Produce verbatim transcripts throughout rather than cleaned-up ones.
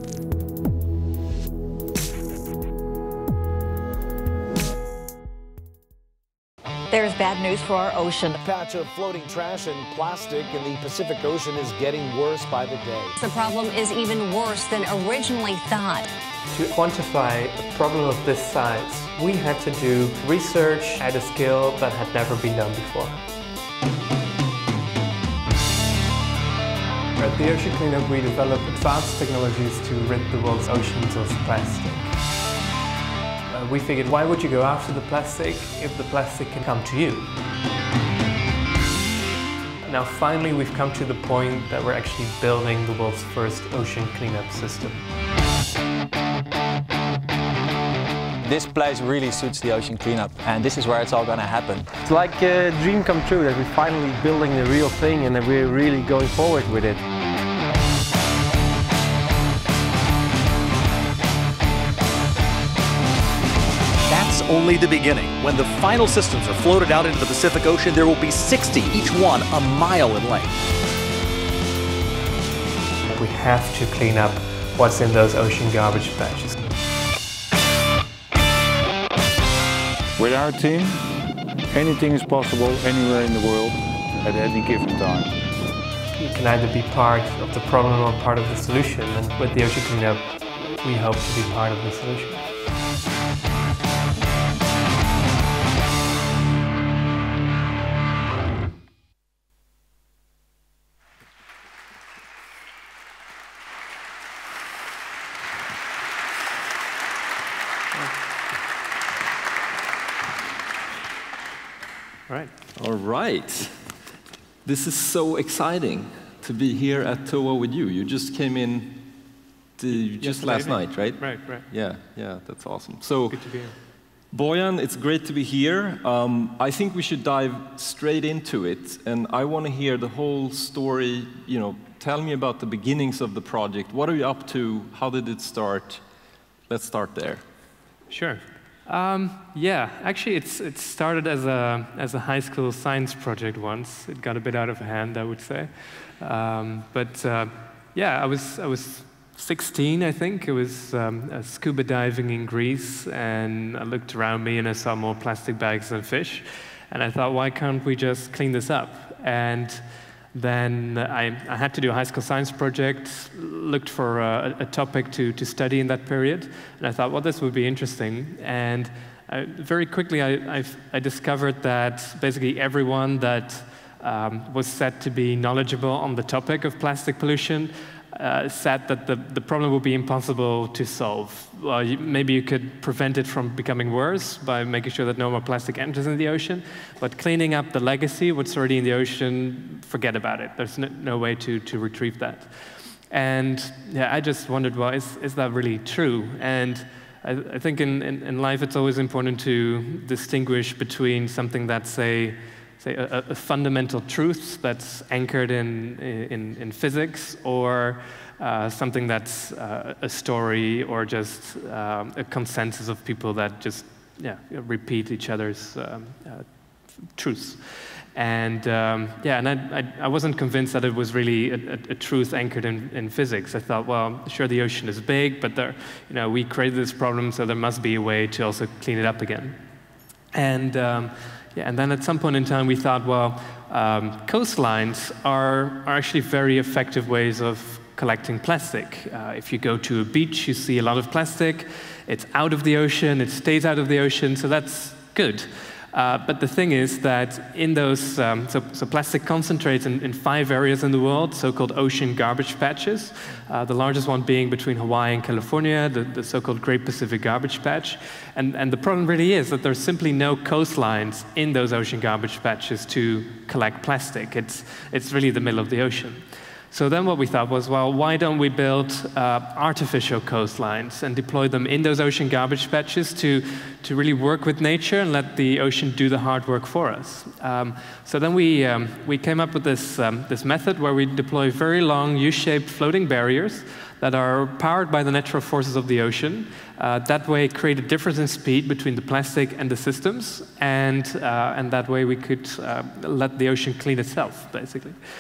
There's bad news for our ocean. A patch of floating trash and plastic in the Pacific Ocean is getting worse by the day. The problem is even worse than originally thought. To quantify a problem of this size, we had to do research at a scale that had never been done before. At the Ocean Cleanup, we developed advanced technologies to rid the world's oceans of plastic. Uh, we figured, why would you go after the plastic if the plastic can come to you? Now finally we've come to the point that we're actually building the world's first ocean cleanup system. This place really suits the ocean cleanup, and this is where it's all going to happen. It's like a dream come true that we're finally building the real thing and that we're really going forward with it. That's only the beginning. When the final systems are floated out into the Pacific Ocean, there will be sixty, each one a mile in length. We have to clean up what's in those ocean garbage patches. With our team, anything is possible anywhere in the world at any given time. You can either be part of the problem or part of the solution, and with the Ocean Cleanup, we hope to be part of the solution. Right. All right. This is so exciting to be here at T O A with you. You just came in the, just last night, right? Right, right. Yeah, yeah, that's awesome. So, good to be here. Boyan, it's great to be here. Um, I think we should dive straight into it, and I want to hear the whole story. You know, tell me about the beginnings of the project. What are you up to? How did it start? Let's start there. Sure. Um, yeah, actually, it's it started as a as a high school science project once. It got a bit out of hand, I would say. Um, but uh, yeah, I was I was sixteen, I think. It was um, uh, scuba diving in Greece, and I looked around me and I saw more plastic bags than fish, and I thought, why can't we just clean this up? And then I, I had to do a high school science project, looked for a, a topic to, to study in that period, and I thought, well, this would be interesting. And I, very quickly, I, I've, I discovered that basically everyone that um, was said to be knowledgeable on the topic of plastic pollution uh, said that the, the problem would be impossible to solve. Well, you, maybe you could prevent it from becoming worse by making sure that no more plastic enters in the ocean, but cleaning up the legacy, what's already in the ocean, forget about it. There's no, no way to, to retrieve that. And yeah, I just wondered, well, is, is that really true? And I, I think in, in, in life it's always important to distinguish between something that's, say, say a, a fundamental truth that's anchored in, in, in physics, or uh, something that's uh, a story, or just um, a consensus of people that just yeah, repeat each other's um, uh, truths. And um, yeah, and I, I, I wasn't convinced that it was really a, a, a truth anchored in, in physics. I thought, well, sure, the ocean is big, but there, you know, we created this problem, so there must be a way to also clean it up again. And um, yeah, and then at some point in time, we thought, well, um, coastlines are, are actually very effective ways of collecting plastic. Uh, if you go to a beach, you see a lot of plastic. It's out of the ocean. It stays out of the ocean, so that's good. Uh, but the thing is that in those, um, so, so plastic concentrates in, in five areas in the world, so-called ocean garbage patches, uh, the largest one being between Hawaii and California, the, the so-called Great Pacific Garbage Patch. And, and the problem really is that there's simply no coastlines in those ocean garbage patches to collect plastic. It's, it's really the middle of the ocean. So then what we thought was, well, why don't we build uh, artificial coastlines and deploy them in those ocean garbage patches to, to really work with nature and let the ocean do the hard work for us. Um, so then we, um, we came up with this, um, this method where we deploy very long U-shaped floating barriers that are powered by the natural forces of the ocean. Uh, that way create a difference in speed between the plastic and the systems, and, uh, and that way we could uh, let the ocean clean itself, basically.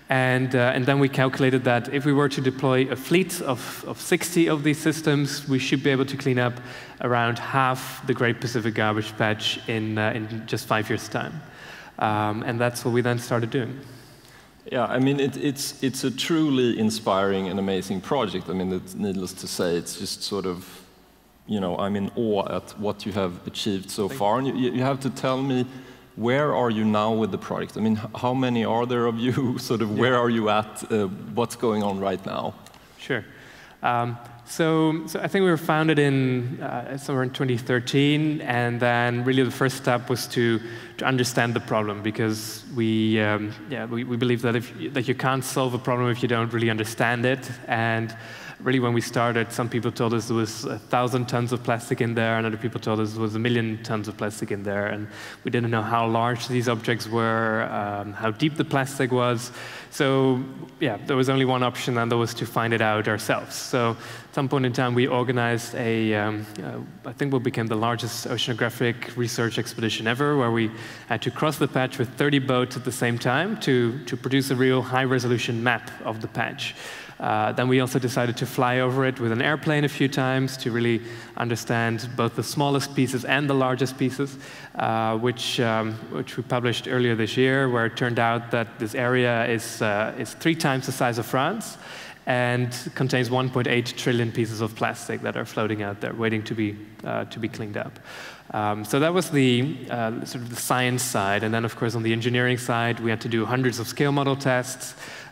And, uh, and then we calculated that if we were to deploy a fleet of, of sixty of these systems, we should be able to clean up around half the Great Pacific Garbage Patch in, uh, in just five years' time. Um, and that's what we then started doing. Yeah, I mean, it, it's, it's a truly inspiring and amazing project. I mean, it's needless to say, it's just sort of, you know, I'm in awe at what you have achieved so far. And you, you have to tell me, where are you now with the project? I mean, how many are there of you? Sort of, where are you at? Uh, what's going on right now? Sure. Um, so, so I think we were founded in uh, somewhere in twenty thirteen, and then really the first step was to to understand the problem, because we um, yeah we, we believe that if that you can't solve a problem if you don't really understand it. And really, when we started, some people told us there was a thousand tons of plastic in there, and other people told us there was a million tons of plastic in there, and we didn't know how large these objects were, um, how deep the plastic was. So, yeah, there was only one option, and that was to find it out ourselves. So, at some point in time, we organized a, um, uh, I think what became the largest oceanographic research expedition ever, where we had to cross the patch with thirty boats at the same time to, to produce a real high-resolution map of the patch. Uh, then we also decided to fly over it with an airplane a few times to really understand both the smallest pieces and the largest pieces, uh, which, um, which we published earlier this year, where it turned out that this area is, uh, is three times the size of France and contains one point eight trillion pieces of plastic that are floating out there, waiting to be, uh, to be cleaned up. Um, so that was the uh, sort of the science side, and then of course on the engineering side, we had to do hundreds of scale model tests,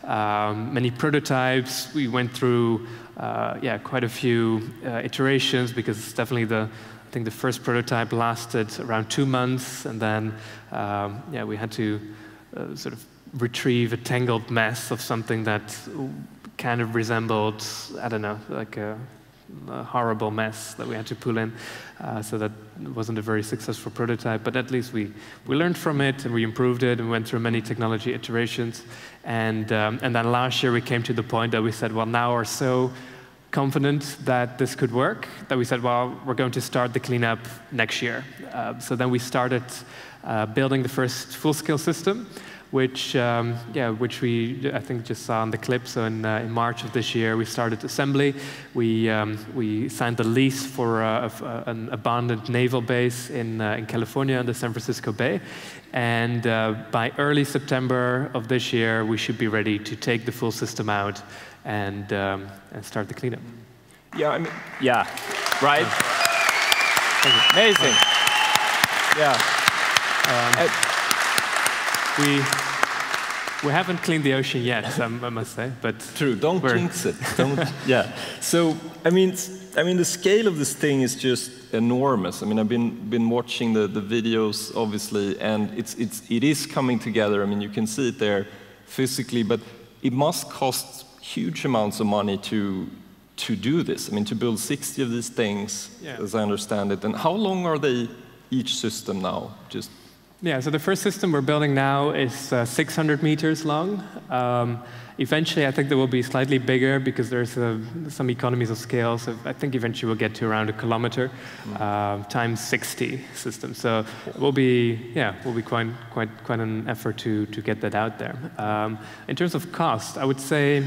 um, many prototypes. We went through, uh, yeah, quite a few uh, iterations, because it's definitely the, I think the first prototype lasted around two months, and then, um, yeah, we had to uh, sort of retrieve a tangled mess of something that kind of resembled, I don't know, like a, a horrible mess that we had to pull in. Uh, so that wasn't a very successful prototype, but at least we, we learned from it, and we improved it, and went through many technology iterations. And, um, and then last year we came to the point that we said, well, now we're so confident that this could work, that we said, well, we're going to start the cleanup next year. Uh, so then we started uh, building the first full-scale system, which, um, yeah, which we, I think, just saw on the clip. So in, uh, in March of this year, we started assembly. We, um, we signed the lease for uh, a, an abandoned naval base in, uh, in California in the San Francisco Bay. And uh, by early September of this year, we should be ready to take the full system out and, um, and start the cleanup. Yeah, I mean, yeah, right? Amazing. Yeah. Um, uh, We, we haven't cleaned the ocean yet, I must say, but true. Don't jinx it. Don't. Yeah. So I mean, I mean, the scale of this thing is just enormous. I mean, I've been been watching the the videos, obviously, and it's it's it is coming together. I mean, you can see it there physically, but it must cost huge amounts of money to to do this. I mean, to build sixty of these things, yeah. As I understand it. And how long are they each system now? Just. Yeah, so the first system we're building now is uh, six hundred meters long. Um, eventually, I think they will be slightly bigger, because there's uh, some economies of scale. So I think eventually we'll get to around a kilometer mm. uh, times sixty systems. So it will be, yeah, will be quite, quite, quite an effort to to get that out there. Um, in terms of cost, I would say.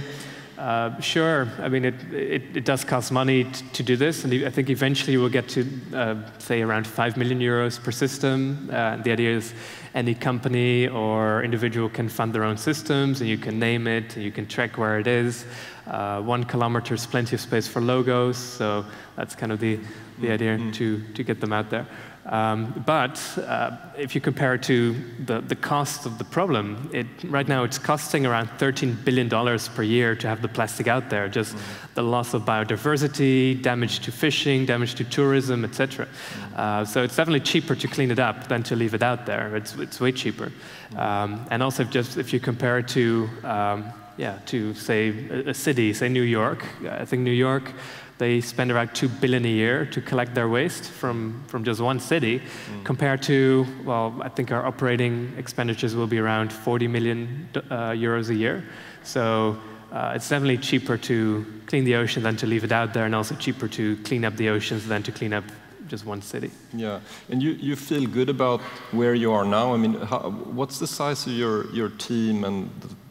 Uh, sure, I mean, it, it, it does cost money t to do this, and I think eventually we'll get to, uh, say, around five million euros per system. Uh, the idea is any company or individual can fund their own systems, and you can name it, and you can track where it is. Uh, one kilometer is plenty of space for logos, so that's kind of the, the idea mm-hmm. to, to get them out there. Um, but uh, if you compare it to the, the cost of the problem, it, right now it's costing around thirteen billion dollars per year to have the plastic out there. Just mm-hmm. the loss of biodiversity, damage to fishing, damage to tourism, et cetera. Mm-hmm. uh, so it's definitely cheaper to clean it up than to leave it out there. It's, it's way cheaper. Mm-hmm. um, and also, if just if you compare it to, um, yeah, to say a, a city, say New York. I think New York. They spend around two billion dollars a year to collect their waste from, from just one city, mm. compared to, well, I think our operating expenditures will be around forty million uh, euros a year. So uh, it's definitely cheaper to clean the ocean than to leave it out there, and also cheaper to clean up the oceans than to clean up just one city. Yeah, and you, you feel good about where you are now? I mean, how, what's the size of your, your team and the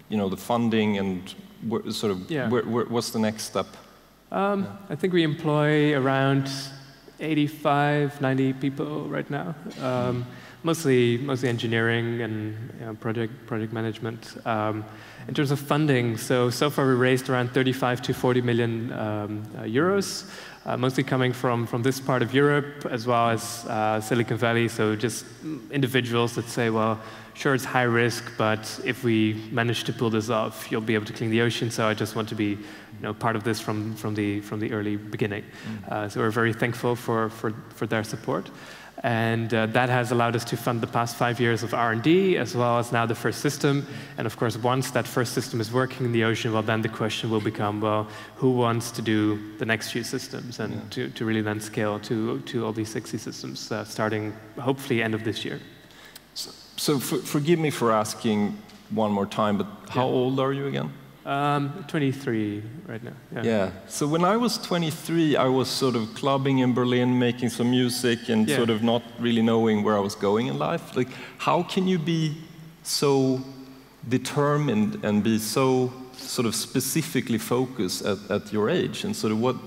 you know, the funding and wh sort of Yeah. wh wh what's the next step? Um, Yeah. I think we employ around eighty-five, ninety people right now. Um, mostly, mostly engineering and you know, project project management. Um, in terms of funding, so so far we raised around thirty-five to forty million um, uh, euros, uh, mostly coming from from this part of Europe as well as uh, Silicon Valley. So just individuals that say, well, sure, it's high risk, but if we manage to pull this off, you'll be able to clean the ocean. So I just want to be, you know, part of this from from the from the early beginning. Mm. Uh, so we're very thankful for for for their support, and uh, that has allowed us to fund the past five years of R and D as well as now the first system. And of course, once that first system is working in the ocean, well, then the question will become, well, who wants to do the next few systems and yeah. to to really then scale to to all these sixty systems uh, starting hopefully end of this year. So, so for, forgive me for asking one more time, but how yeah. old are you again? Um, twenty-three right now. Yeah. yeah. So when I was twenty-three, I was sort of clubbing in Berlin, making some music, and yeah. sort of not really knowing where I was going in life. Like, how can you be so determined and be so sort of specifically focused at, at your age? And sort of what?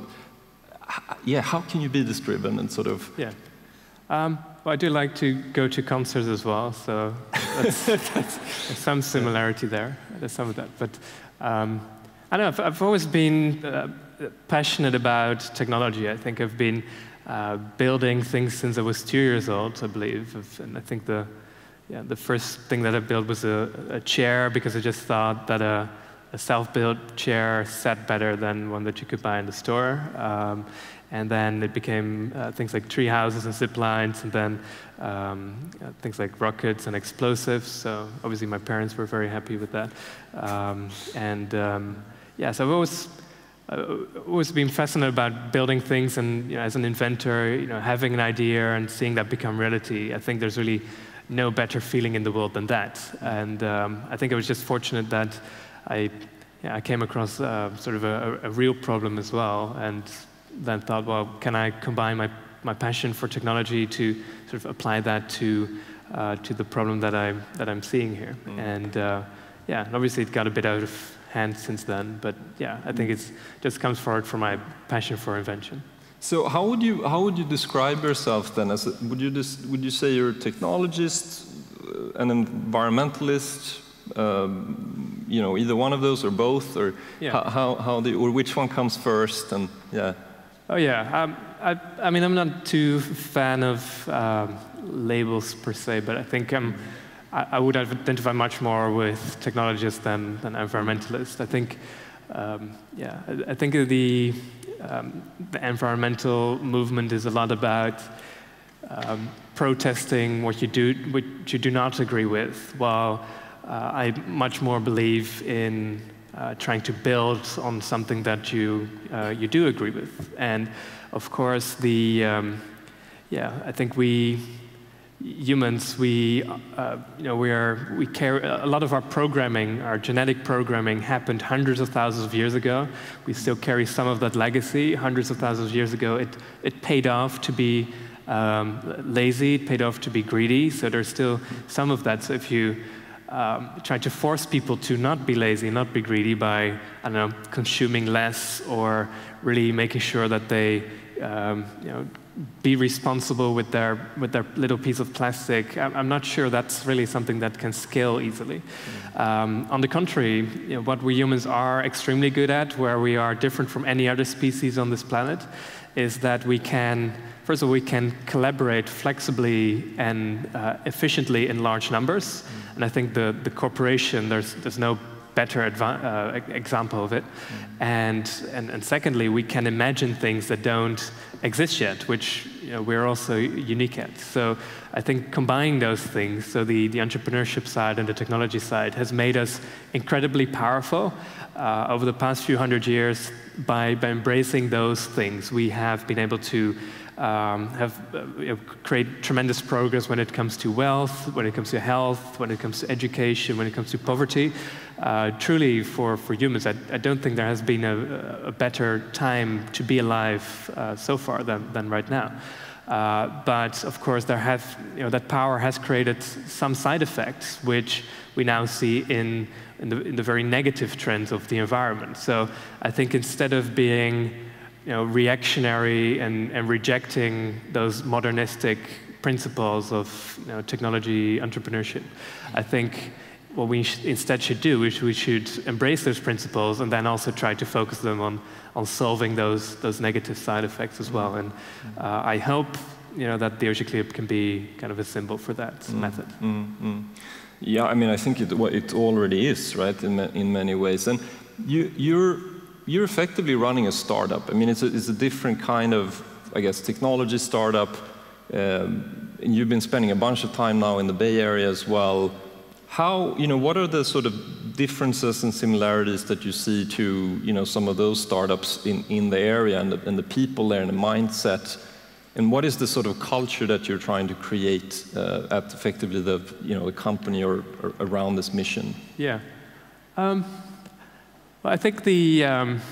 Yeah. How can you be this driven and sort of? Yeah. Um, well, I do like to go to concerts as well, so that's, that's, there's some similarity there. There's some of that, but. Um, I don't know, I've, I've always been uh, passionate about technology. I think I've been uh, building things since I was two years old, I believe. And I think the, yeah, the first thing that I built was a, a chair, because I just thought that a, a self-built chair sat better than one that you could buy in the store. Um, and then it became uh, things like tree houses and zip lines, and then um, uh, things like rockets and explosives. So obviously my parents were very happy with that. Um, and um, yeah, so I've always, uh, always been fascinated about building things, and you know, as an inventor, you know, having an idea and seeing that become reality. I think there's really no better feeling in the world than that. And um, I think I was just fortunate that I, yeah, I came across uh, sort of a, a real problem as well, and then thought, well, can I combine my, my passion for technology to sort of apply that to uh, to the problem that I that I'm seeing here? Mm. And uh, yeah, obviously it got a bit out of hand since then, but yeah, I think it's just comes forward from my passion for invention. So how would you how would you describe yourself then? As a, would you just would you say you're a technologist, an environmentalist? Um, you know, either one of those or both, or yeah. how how, how do, or which one comes first? And yeah. Oh yeah, um, I, I mean, I'm not too fan of um, labels per se, but I think um, I, I would identify much more with technologists than, than environmentalists. I think, um, yeah, I, I think the, um, the environmental movement is a lot about um, protesting what you do, what you do not agree with, while uh, I much more believe in Uh, trying to build on something that you uh, you do agree with. And of course, the um, yeah, I think we humans, we uh, you know we are we carry a lot of our programming, our genetic programming happened hundreds of thousands of years ago. We still carry some of that legacy. Hundreds of thousands of years ago, it it paid off to be um, lazy. It paid off to be greedy. So there's still some of that. So if you Um, try to force people to not be lazy, not be greedy by, I don't know, consuming less, or really making sure that they, um, you know, be responsible with their with their little piece of plastic. I'm, I'm not sure that's really something that can scale easily. Mm. Um, on the contrary, you know, what we humans are extremely good at, where we are different from any other species on this planet, is that we can. First of all, we can collaborate flexibly and uh, efficiently in large numbers. Mm. And I think the, the corporation, there's, there's no better uh, example of it. Mm. And, and, and secondly, we can imagine things that don't exist yet, which you know, we're also unique at. So I think combining those things, so the, the entrepreneurship side and the technology side, has made us incredibly powerful. Uh, over the past few hundred years, by, by embracing those things, we have been able to Um, have uh, you know, create tremendous progress when it comes to wealth, when it comes to health, when it comes to education, when it comes to poverty. Uh, truly, for, for humans, I, I don't think there has been a, a better time to be alive uh, so far than, than right now. Uh, but of course, there have, you know, that power has created some side effects, which we now see in, in, the, in the very negative trends of the environment. So I think instead of being, you know, reactionary and, and rejecting those modernistic principles of, you know, technology entrepreneurship, I think what we sh instead should do is we should embrace those principles and then also try to focus them on, on solving those, those negative side effects as well. And uh, I hope, you know, that the Ocean Cleanup can be kind of a symbol for that mm. method. Mm -hmm. Yeah, I mean, I think it, well, it already is, right, in, ma in many ways. And you, you're, you're effectively running a startup. I mean, it's a, it's a different kind of, I guess, technology startup. Um, and you've been spending a bunch of time now in the Bay Area as well. How, you know, what are the sort of differences and similarities that you see to, you know, some of those startups in, in the area and the, and the people there and the mindset? And what is the sort of culture that you're trying to create uh, at effectively the, you know, the company or, or around this mission? Yeah. Um, well, I think the, um,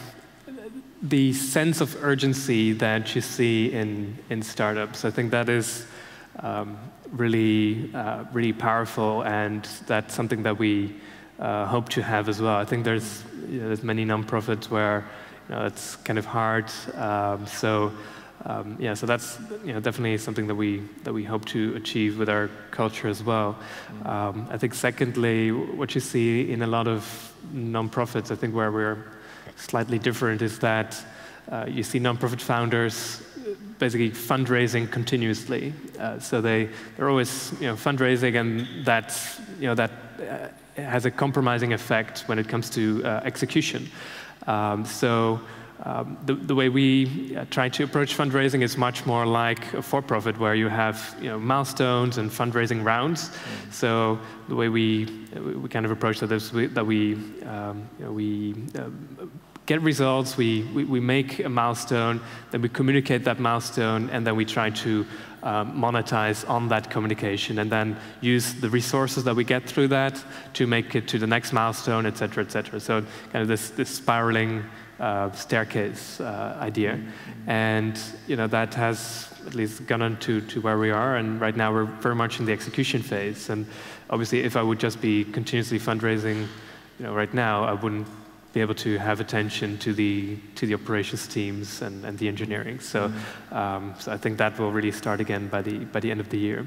the sense of urgency that you see in, in startups, I think that is um, really, uh, really powerful, and that's something that we uh, hope to have as well. I think there's, you know, there's many nonprofits where, you know, it's kind of hard. Um, so, um, yeah, so that's, you know, definitely something that we that we hope to achieve with our culture as well. Um, I think secondly, what you see in a lot of nonprofits, I think where we're slightly different, is that uh, you see nonprofit founders basically fundraising continuously. Uh, so they, they're always, you know, fundraising, and that's, you know, that uh, has a compromising effect when it comes to uh, execution. Um, so um, the, the way we uh, try to approach fundraising is much more like a for-profit, where you have, you know, milestones and fundraising rounds. Mm-hmm. So the way we, we kind of approach that is we, that we, um, you know, we uh, get results, we, we, we make a milestone, then we communicate that milestone, and then we try to um, monetize on that communication, and then use the resources that we get through that to make it to the next milestone, et cetera, et cetera. So kind of this, this spiraling uh, staircase uh, idea. Mm-hmm. And, you know, that has at least gone on to, to where we are, and right now we're very much in the execution phase. And obviously, if I would just be continuously fundraising, you know, right now, I wouldn't be able to have attention to the to the operations teams and, and the engineering. So, mm-hmm. um, so I think that will really start again by the by the end of the year.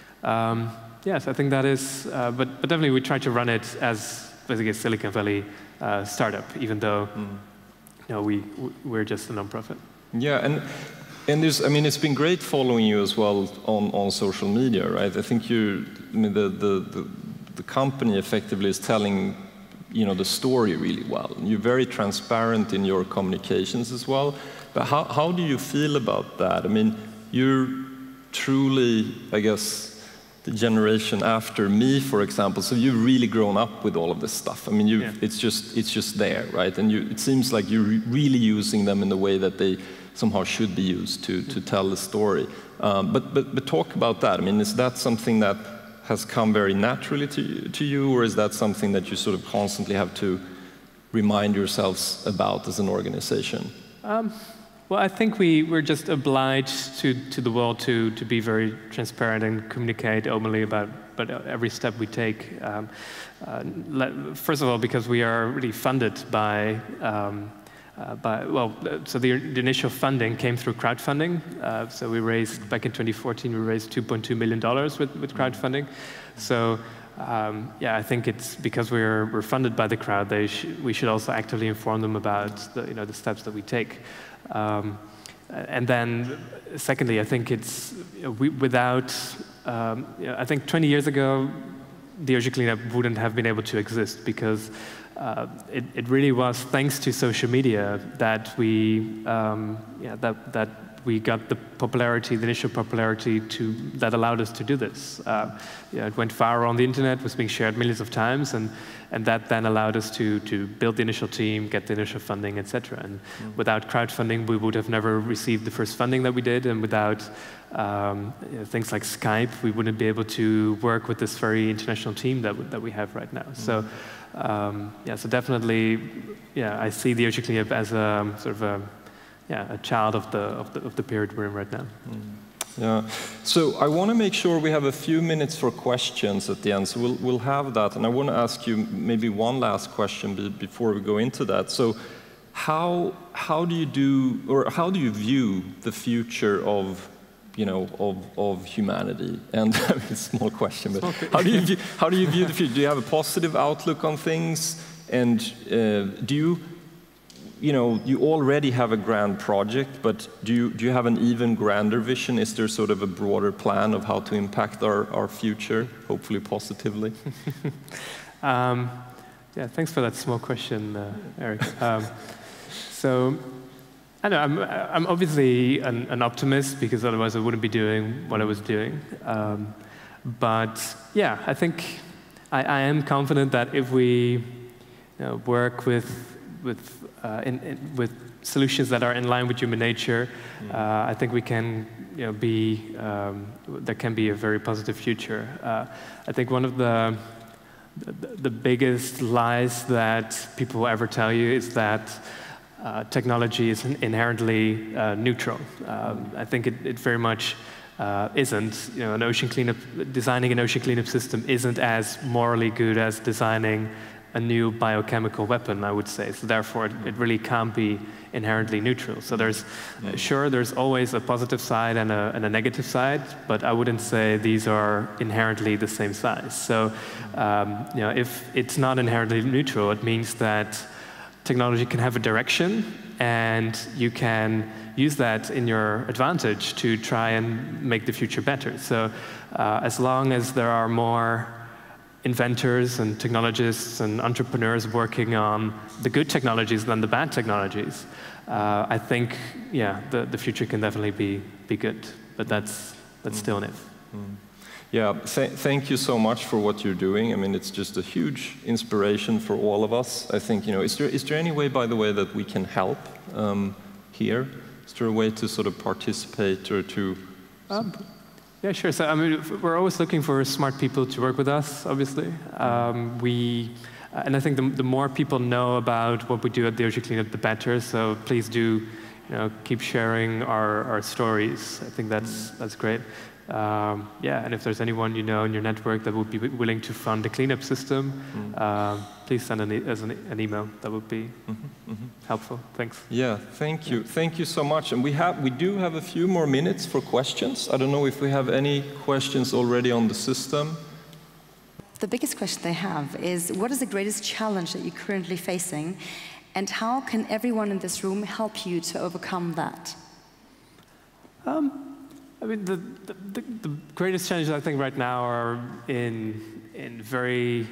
Um, yes, I think that is. Uh, but but definitely we try to run it as basically a Silicon Valley uh, startup, even though mm. you know, we we're just a nonprofit. Yeah, and and there's, I mean, it's been great following you as well on on social media, right? I think you, I mean, the the the, the company effectively is telling, you know, the story really well. You're very transparent in your communications as well. But how, how do you feel about that? I mean, you're truly, I guess, the generation after me, for example, so you've really grown up with all of this stuff. I mean, you, yeah. it's just it's just there, right? And you, it seems like you're really using them in the way that they somehow should be used to, to tell the story. Um, but, but, but talk about that. I mean, is that something that has come very naturally to you, to you, or is that something that you sort of constantly have to remind yourselves about as an organization? Um, well, I think we, we're just obliged to, to the world to, to be very transparent and communicate openly about, about every step we take. Um, uh, first of all, because we are really funded by um, Uh, but, well, so the, the initial funding came through crowdfunding. Uh, so we raised, back in twenty fourteen, we raised two point two million dollars with, with crowdfunding. So, um, yeah, I think it's because we're, we're funded by the crowd, they sh we should also actively inform them about the, you know, the steps that we take. Um, and then, secondly, I think it's, you know, we, without, um, you know, I think twenty years ago, the Ocean Cleanup wouldn't have been able to exist, because Uh, it, it really was thanks to social media that we, um, yeah, that, that we got the popularity, the initial popularity to, that allowed us to do this. Uh, yeah, it went viral on the internet, was being shared millions of times, and, and that then allowed us to, to build the initial team, get the initial funding, et cetera. And mm. without crowdfunding, we would have never received the first funding that we did, and without um, you know, things like Skype, we wouldn't be able to work with this very international team that, that we have right now. Mm. So. Um, yeah, so definitely, yeah, I see the Ocean Cleanup as a sort of a, yeah, a child of the of the of the period we're in right now. Mm. Yeah. So I want to make sure we have a few minutes for questions at the end. So we'll we'll have that, and I want to ask you maybe one last question be, before we go into that. So how how do you do, or how do you view the future of, you know, of of humanity? And I mean, small question, but okay. how do you view, how do you view the future? Do you have a positive outlook on things? And uh, do you You know, you already have a grand project, but do you, do you have an even grander vision? Is there sort of a broader plan of how to impact our, our future, hopefully positively? um, yeah, thanks for that small question, uh, Eric. Um, so, I know, I'm, I'm obviously an, an optimist, because otherwise I wouldn't be doing what I was doing. Um, but yeah, I think I, I am confident that if we you know, work with with uh, in, in, with solutions that are in line with human nature, uh, I think we can, you know, be um, there can be a very positive future. Uh, I think one of the, the the biggest lies that people ever tell you is that uh, technology is inherently uh, neutral. Um, I think it, it very much uh, isn't. You know, an ocean cleanup, designing an ocean cleanup system isn't as morally good as designing a new biochemical weapon, I would say. So therefore, it, it really can't be inherently neutral. So there's, uh, sure, there's always a positive side and a, and a negative side, but I wouldn't say these are inherently the same size. So, um, you know, if it's not inherently neutral, it means that technology can have a direction, and you can use that in your advantage to try and make the future better. So, uh, as long as there are more inventors and technologists and entrepreneurs working on the good technologies than the bad technologies, uh, I think, yeah, the, the future can definitely be, be good. But that's, that's mm. still an if. Mm. Yeah, th thank you so much for what you're doing. I mean, it's just a huge inspiration for all of us. I think, you know, is there, is there any way, by the way, that we can help um, here? Is there a way to sort of participate or to... Um, Yeah, sure. So I mean, we're always looking for smart people to work with us, obviously. Um, we, and I think the, the more people know about what we do at the Ocean Cleanup, the better. So please do, you know, keep sharing our, our stories. I think that's that's great. Um, yeah, and if there's anyone you know in your network that would be willing to fund a cleanup system, mm. uh, please send an, e as an, an email. That would be mm-hmm, mm-hmm. helpful. Thanks. Yeah, thank you. Yeah. Thank you so much. And we have we do have a few more minutes for questions. I don't know if we have any questions already on the system. The biggest question they have is, what is the greatest challenge that you're currently facing, and how can everyone in this room help you to overcome that? Um, I mean, the, the, the greatest challenges I think right now are in, in very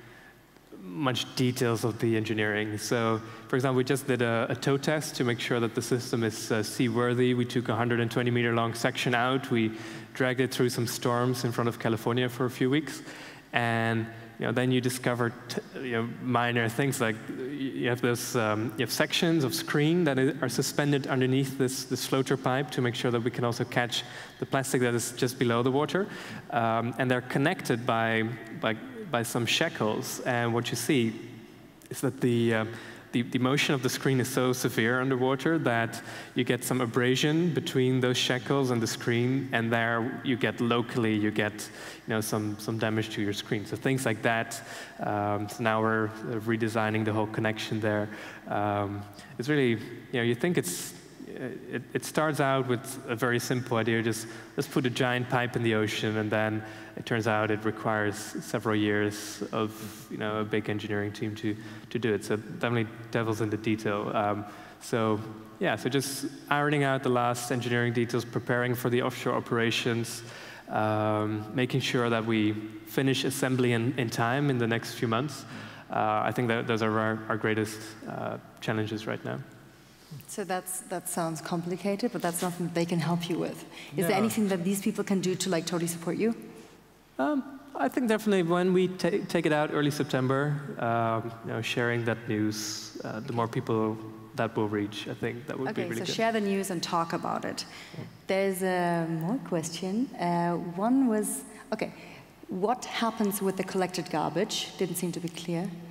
much details of the engineering. So, for example, we just did a, a tow test to make sure that the system is uh, seaworthy. We took a one hundred twenty meter long section out. We dragged it through some storms in front of California for a few weeks. And you know, then you discover t you know, minor things like you have those um, you have sections of screen that are suspended underneath this this floater pipe to make sure that we can also catch the plastic that is just below the water, um, and they're connected by by by some shackles. And what you see is that the uh, The, the motion of the screen is so severe underwater that you get some abrasion between those shackles and the screen, and there you get locally, you get you know, some, some damage to your screen. So things like that. Um, so now we're redesigning the whole connection there. Um, it's really, you know, you think it's, it, it starts out with a very simple idea, just let's put a giant pipe in the ocean, and then it turns out it requires several years of you know, a big engineering team to, to do it. So definitely devil's in the detail. Um, so yeah, so just ironing out the last engineering details, preparing for the offshore operations, um, making sure that we finish assembly in, in time in the next few months. Uh, I think that those are our, our greatest uh, challenges right now. So that's, that sounds complicated, but that's something they can help you with. Is yeah. there anything that these people can do to like totally support you? Um, I think definitely when we ta take it out early September, um, you know, sharing that news, uh, the more people that will reach, I think that would okay, be really so good. Share the news and talk about it. Yeah. There's a more question. Uh, one was, okay, what happens with the collected garbage? Didn't seem to be clear.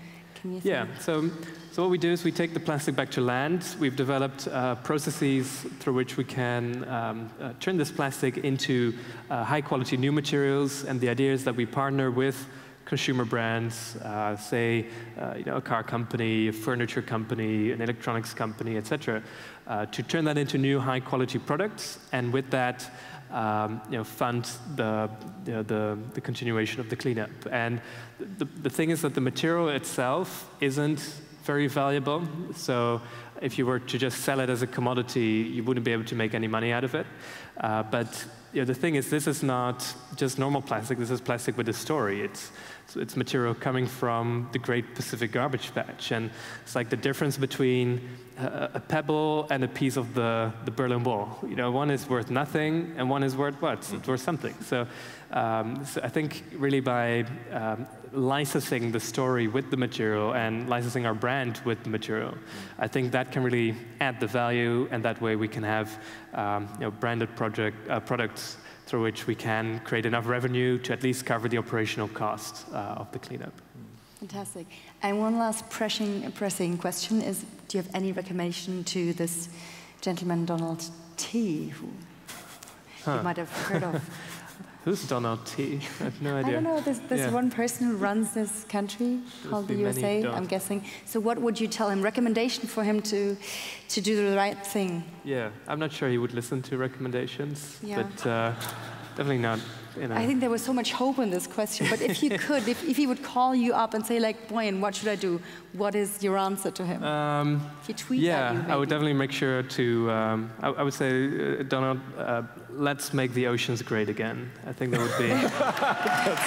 Can you say? Yeah, so, so what we do is we take the plastic back to land. We've developed uh, processes through which we can um, uh, turn this plastic into uh, high-quality new materials, and the idea is that we partner with consumer brands, uh, say, uh, you know, a car company, a furniture company, an electronics company, et cetera, uh, to turn that into new high-quality products, and with that, um, you know, fund the, you know, the the continuation of the cleanup. And the the thing is that the material itself isn't very valuable. So if you were to just sell it as a commodity, you wouldn't be able to make any money out of it. Uh, but you know, the thing is, this is not just normal plastic. This is plastic with a story. It's So it's material coming from the Great Pacific Garbage Patch. And it's like the difference between a, a pebble and a piece of the, the Berlin Wall. You know, one is worth nothing, and one is worth what? It's worth something. So, um, so I think really by um, licensing the story with the material and licensing our brand with the material, I think that can really add the value, and that way we can have um, you know, branded project, uh, products through which we can create enough revenue to at least cover the operational cost uh, of the cleanup. Fantastic. And one last pressing, pressing question is, do you have any recommendation to this gentleman, Donald T., who huh. you might have heard of? Who's Donald T? I have no idea. I don't know, there's, there's yeah. one person who runs this country called the U S A, I'm guessing. So what would you tell him? Recommendation for him to, to do the right thing? Yeah, I'm not sure he would listen to recommendations, yeah. but uh, definitely not. You know. I think there was so much hope in this question, but if you could, if, if he would call you up and say, like, Boyan, what should I do? What is your answer to him? Um, if you tweet yeah, at you, maybe. I would definitely make sure to, um, I, I would say, uh, Donald, uh, let's make the oceans great again. I think that would be... That's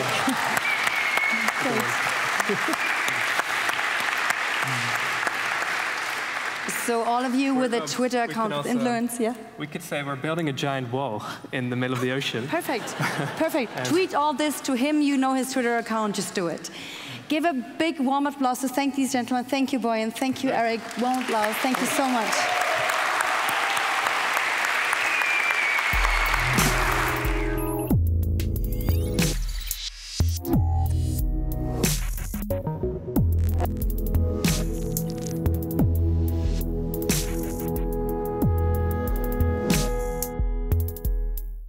fantastic. So all of you we're, with a uh, Twitter account with influence, yeah? We could say we're building a giant wall in the middle of the ocean. Perfect, perfect. Tweet all this to him, you know his Twitter account, just do it. Give a big warm applause to thank these gentlemen. Thank you, Boyan. Thank you, Eric. Warm applause. Thank you so much.